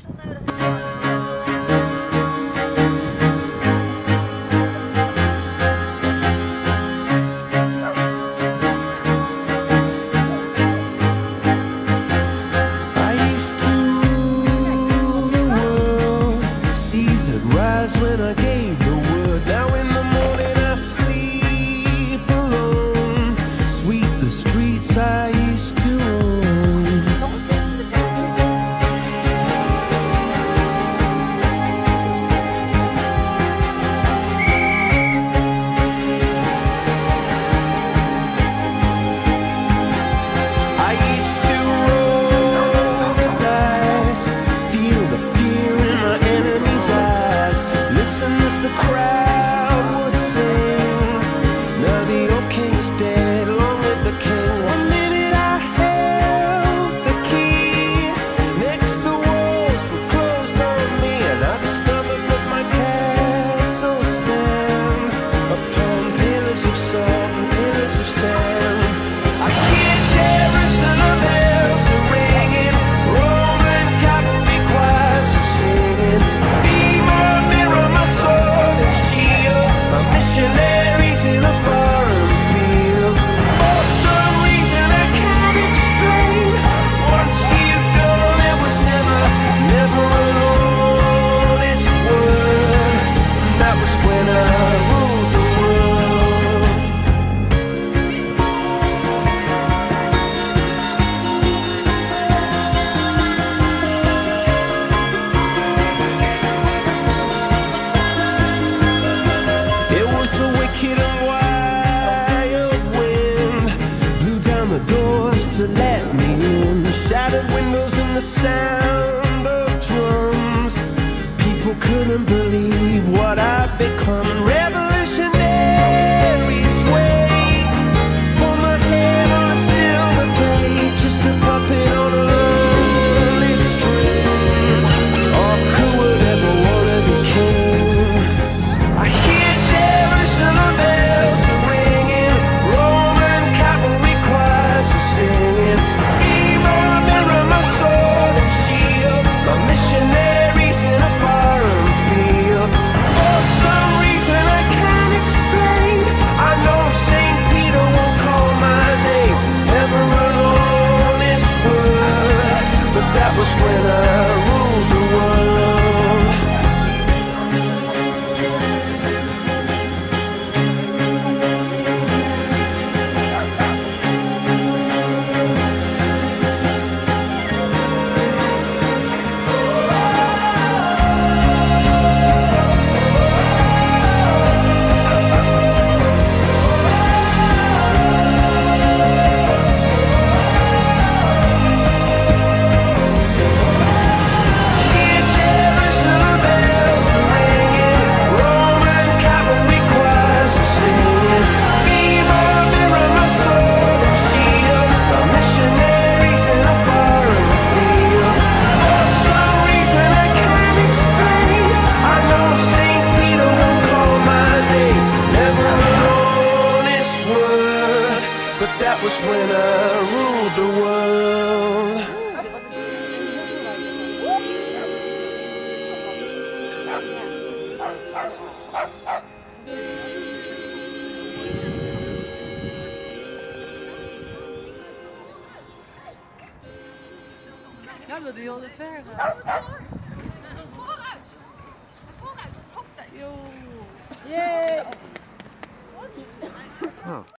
Rise when I gave the word. Now in the morning I sleep alone. Sweep the streets I used to own. I used to roll the dice, feel the fear in my enemy's eyes. Listen as the crowd would sing. Now the old king is dead, long live the king. One minute I held the key. Next the walls were closed on me, and I discovered that my castle stand upon pillars of salt and pillars of sand. I hear Jerusalem bells are ringing, Roman cavalry choirs are singing. Be my mirror, my sword and shield, my missionaries in a foreign field. For some reason I can't explain, once you've gone it was never, never an honest word. And that was when I ruled the world. It was the wicked and wild wind, blew down the doors to let me in. Shattered windows and the sound of drums. People couldn't believe what I'd become. Revolutionaries wait for my head on a silver plate, just a puppet on a lonely string. Oh, who would ever wanna be king? I hear Jerusalem bells are ringing, Roman cavalry choirs are singing. Be my mirror, my sword and shield, my missionaries in a foreign field. For some reason I can't explain, I know St. Peter won't call my name, never an honest word. But that was when I ruled the world. Hear Jerusalem bells are ringing, Roman cavalry choirs are singing. Be my mirror, my sword and shield, my missionaries in a foreign field. For some reason I can't explain, I know St. Peter won't call my name, never an honest word. But that was when I ruled the world. Ja, dat doe je al te ver gaan. Vooruit! Vooruit! Hoppatee! Yo. Yay! Wat?